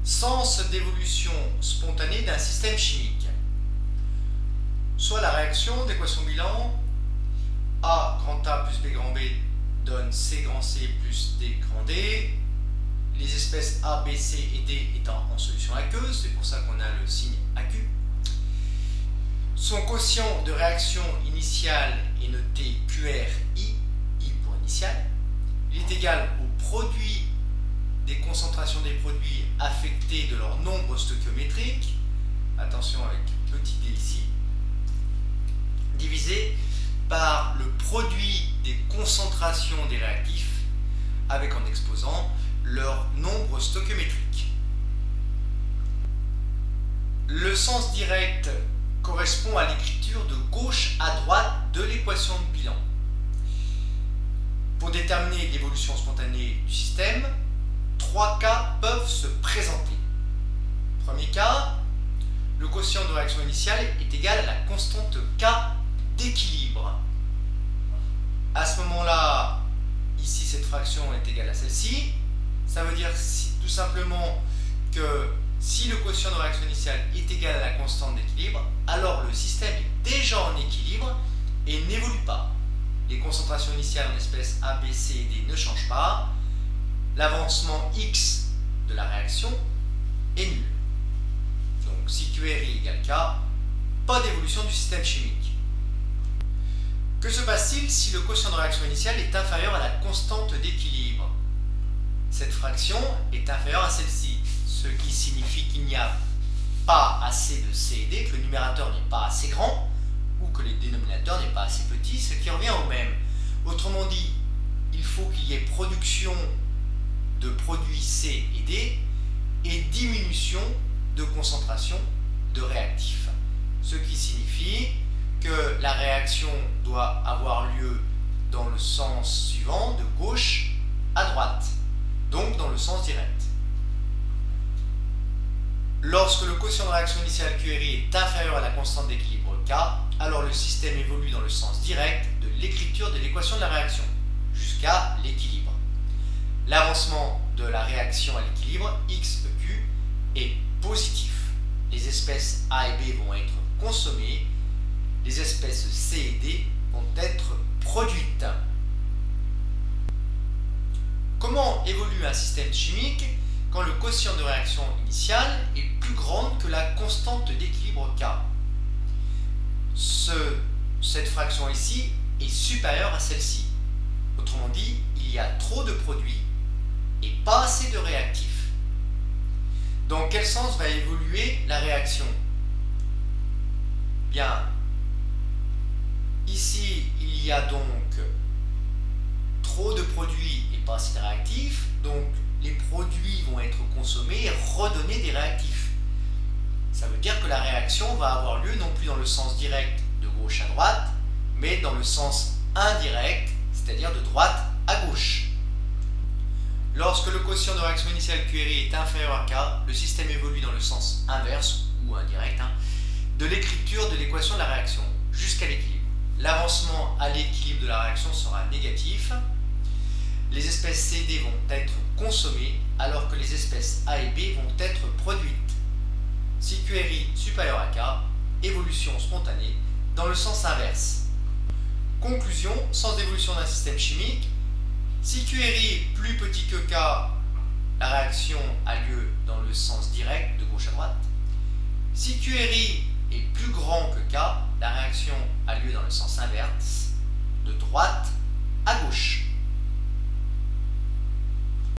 Sens d'évolution spontanée d'un système chimique. Soit la réaction d'équation bilan A grand A plus B grand B donne C grand C plus D grand D. Les espèces A, B, C et D étant en solution aqueuse, c'est pour ça qu'on a le signe aqueux. Son quotient de réaction initiale est noté QRI, I pour initial. Il est égal au produit des concentrations des produits affectés de leur nombre stoichiométrique, attention avec petit d ici, divisé par le produit des concentrations des réactifs avec en exposant leur nombre stoichiométrique. Le sens direct correspond à l'écriture de gauche à droite de l'équation de bilan. Pour déterminer l'évolution spontanée du système, 3 cas peuvent se présenter. Premier cas, le quotient de réaction initiale est égal à la constante K d'équilibre. À ce moment-là, ici cette fraction est égale à celle-ci. Ça veut dire tout simplement que si le quotient de réaction initiale est égal à la constante d'équilibre, alors le système est déjà en équilibre et n'évolue pas. Les concentrations initiales en espèces A, B, C et D ne changent pas. L'avancement X de la réaction est nul. Donc si QRI égale K, pas d'évolution du système chimique. Que se passe-t-il si le quotient de réaction initiale est inférieur à la constante d'équilibre? Cette fraction est inférieure à celle-ci, ce qui signifie qu'il n'y a pas assez de C et D, que le numérateur n'est pas assez grand, ou que le dénominateur n'est pas assez petit, ce qui revient au même. Autrement dit, il faut qu'il y ait production de produits C et D et diminution de concentration de réactifs. Ce qui signifie que la réaction doit avoir lieu dans le sens suivant, de gauche à droite, donc dans le sens direct. Lorsque le quotient de réaction initiale QRI est inférieur à la constante d'équilibre K, alors le système évolue dans le sens direct de l'écriture de l'équation de la réaction, jusqu'à l'équilibre. L'avancement de la réaction à l'équilibre, XEQ, est positif. Les espèces A et B vont être consommées, les espèces C et D vont être produites. Comment évolue un système chimique quand le quotient de réaction initiale est plus grand que la constante d'équilibre K? Cette fraction ici est supérieure à celle-ci. Autrement dit, il y a trop de produits et pas assez de réactifs. Dans quel sens va évoluer la réaction? Bien, ici, il y a donc trop de produits et pas assez de réactifs, donc les produits vont être consommés et redonner des réactifs. Ça veut dire que la réaction va avoir lieu non plus dans le sens direct de gauche à droite, mais dans le sens indirect, c'est-à-dire de droite à gauche. Lorsque le quotient de réaction initiale QRI est inférieur à K, le système évolue dans le sens inverse, ou indirect, de l'écriture de l'équation de la réaction, jusqu'à l'équilibre. L'avancement à l'équilibre de la réaction sera négatif. Les espèces C et D vont être consommées, alors que les espèces A et B vont être produites. Si QRI supérieur à K, évolution spontanée dans le sens inverse. Conclusion, sens d'évolution d'un système chimique. Si QRI est plus petit que K, la réaction a lieu dans le sens direct, de gauche à droite. Si QRI est plus grand que K, la réaction a lieu dans le sens inverse, de droite